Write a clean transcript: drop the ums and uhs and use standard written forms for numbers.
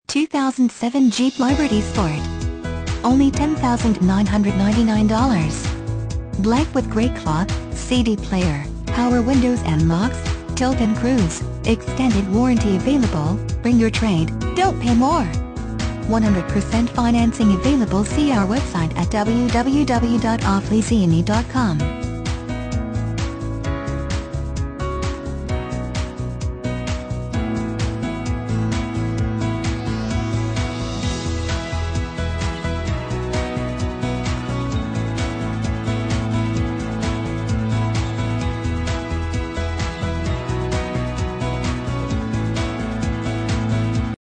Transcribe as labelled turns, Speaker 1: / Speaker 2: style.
Speaker 1: 2007 Jeep Liberty Sport. Only $10,999. Black with gray cloth, CD player, power windows and locks, tilt and cruise, extended warranty available. Bring your trade, don't pay more. 100% financing available. See our website at www.offleasini.com.